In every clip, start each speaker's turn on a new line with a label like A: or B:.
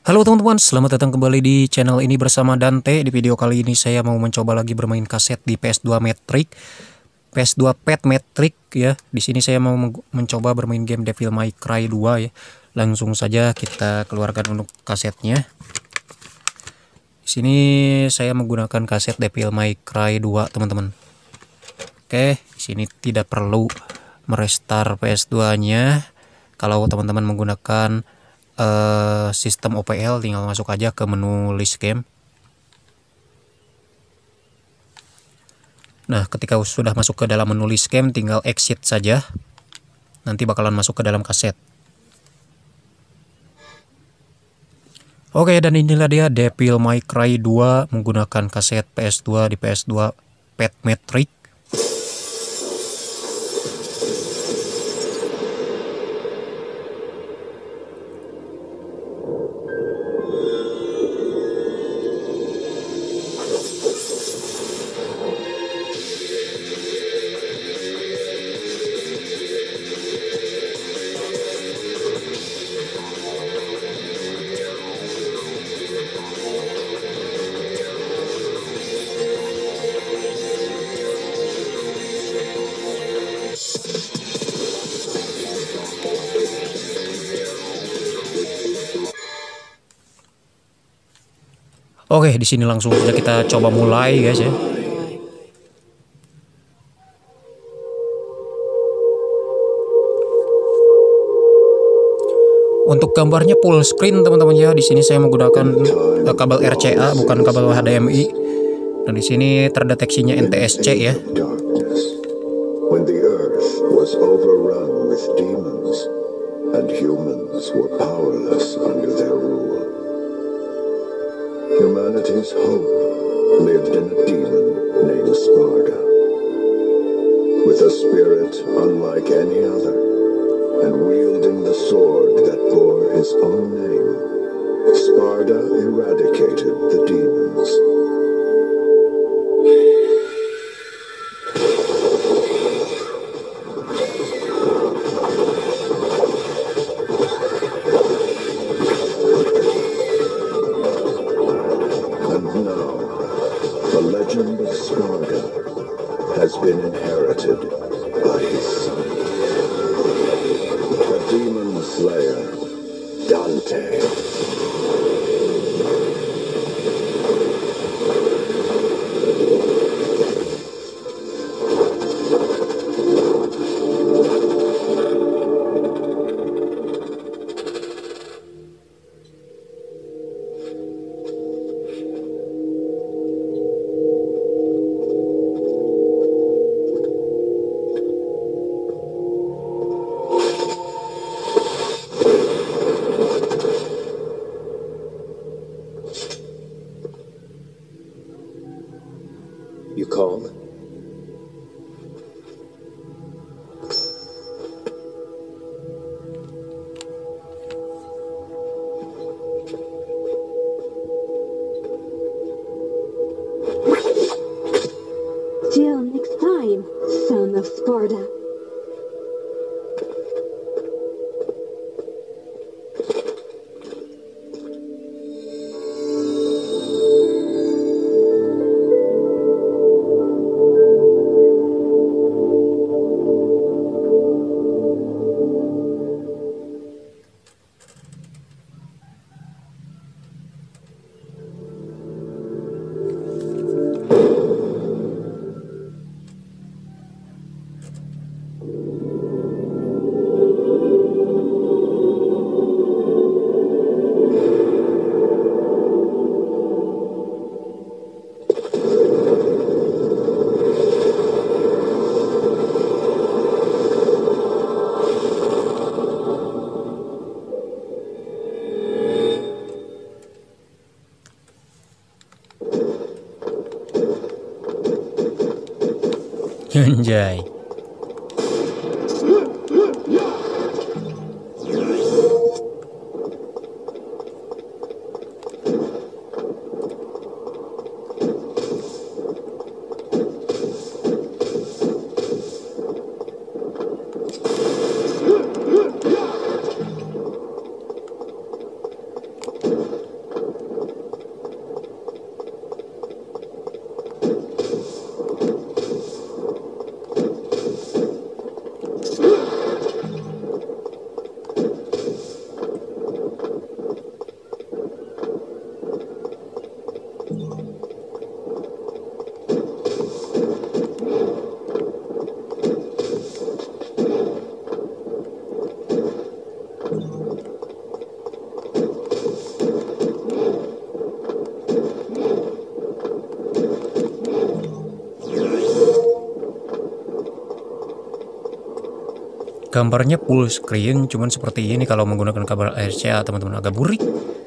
A: Halo teman-teman, selamat datang kembali di channel ini bersama Dante. Di video kali ini saya mau mencoba lagi bermain kaset di PS2 Metric, PS2 Pad Metric ya. Di sini saya mau mencoba bermain game Devil May Cry 2 ya. Langsung saja kita keluarkan untuk kasetnya. Di sini saya menggunakan kaset Devil May Cry 2, teman-teman. Oke, di sini tidak perlu merestart PS2-nya. Kalau teman-teman menggunakan sistem OPL, tinggal masuk aja ke menu list game. Nah, ketika sudah masuk ke dalam menu list game, tinggal exit saja. Nanti bakalan masuk ke dalam kaset. Oke, dan inilah dia Devil May Cry 2 menggunakan kaset PS2 di PS2 Pad Metric. Oke, di sini langsung saja kita coba mulai, guys ya. Untuk gambarnya full screen, teman-teman ya. Di sini saya menggunakan kabel RCA, bukan kabel HDMI. Dan di sini terdeteksinya NTSC ya.
B: When the earth was overrun with demons and humans were powerless under their rule. Humanity's hope lived in a demon named Sparda, with a spirit unlike any other, and wielding the sword that bore his own name, Sparda eradicated the demons. The legend of Sparda has been inherited by his son, the demon slayer, Dante. You calm?
C: Till next time, son of Sparda.
A: Anjay. gambarnya full screen, cuman seperti ini kalau menggunakan kabel RCA teman-teman, agak burik.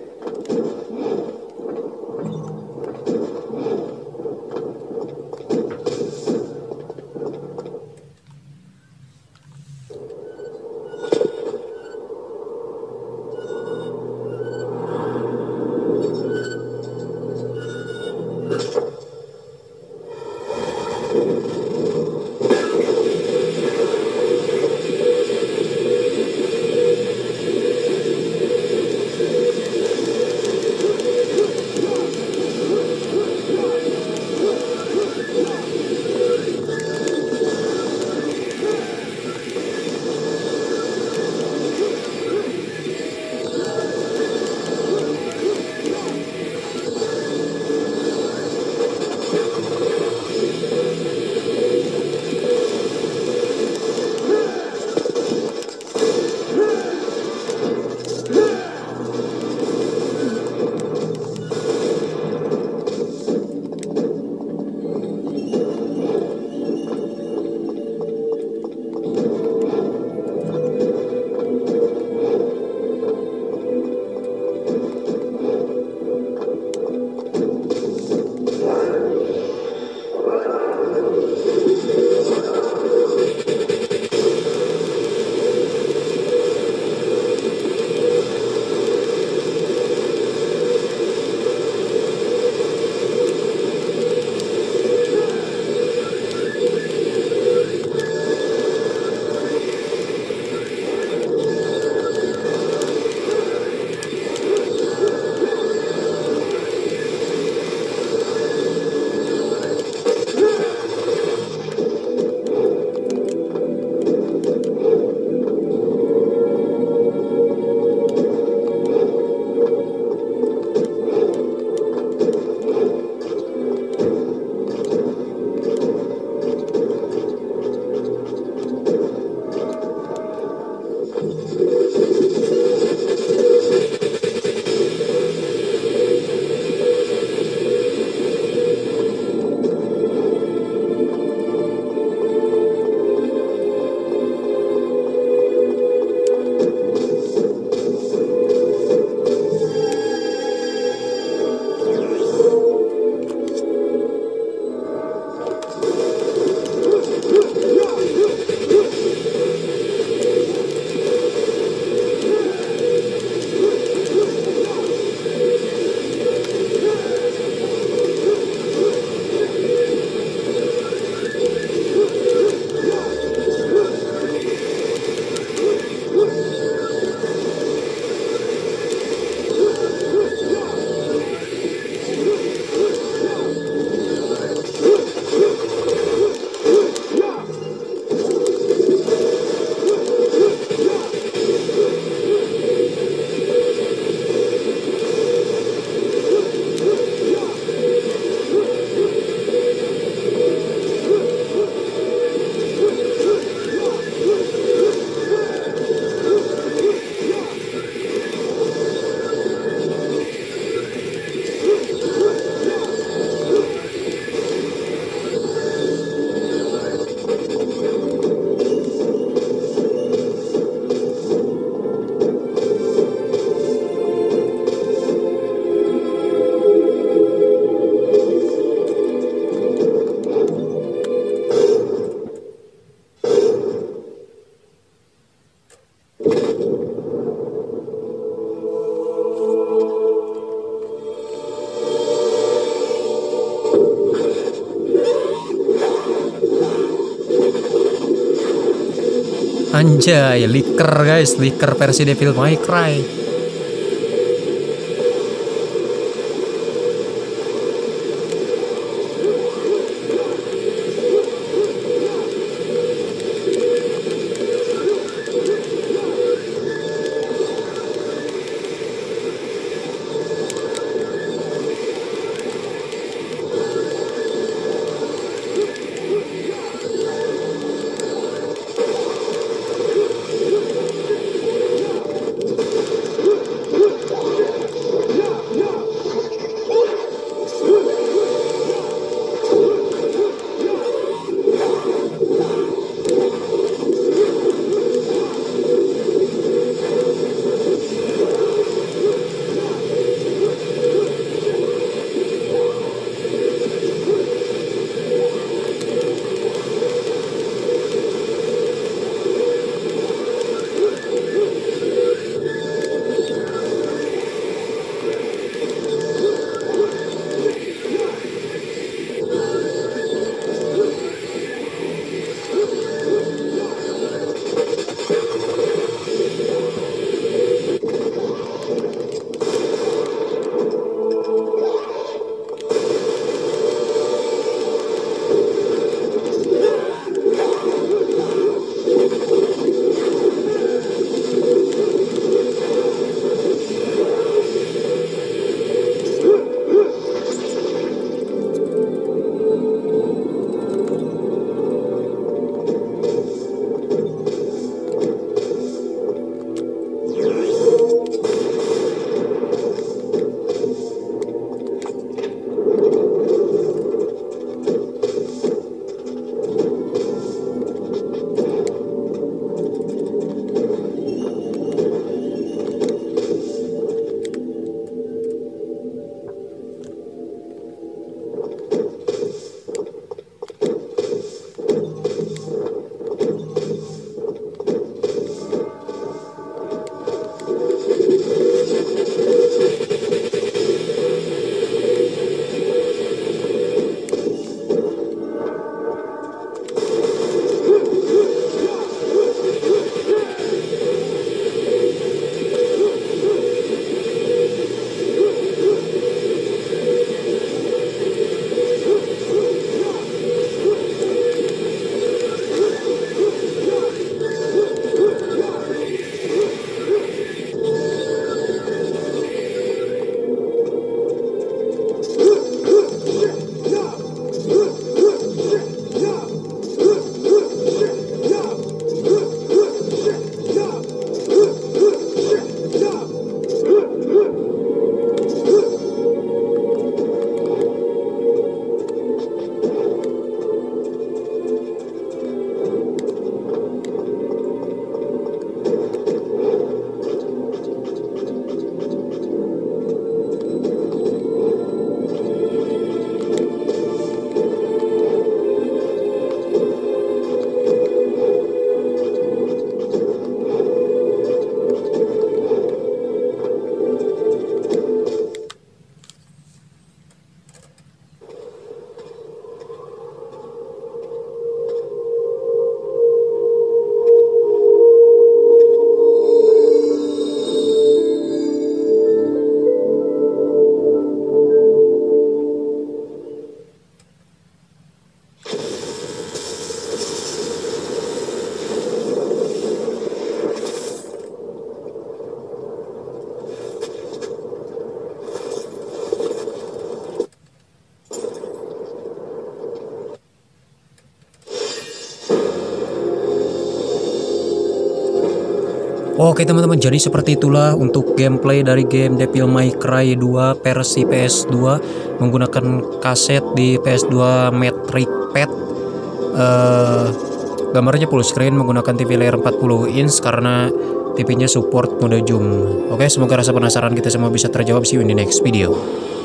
A: Anjay, liker guys, liker versi Devil May Cry. Oke teman-teman, jadi seperti itulah untuk gameplay dari game Devil May Cry 2 versi PS2 menggunakan kaset di PS2 Matrix Pad. Gambarnya full screen menggunakan TV layar 40 inch karena TV-nya support mode zoom. Oke, semoga rasa penasaran kita semua bisa terjawab. See you in the next video.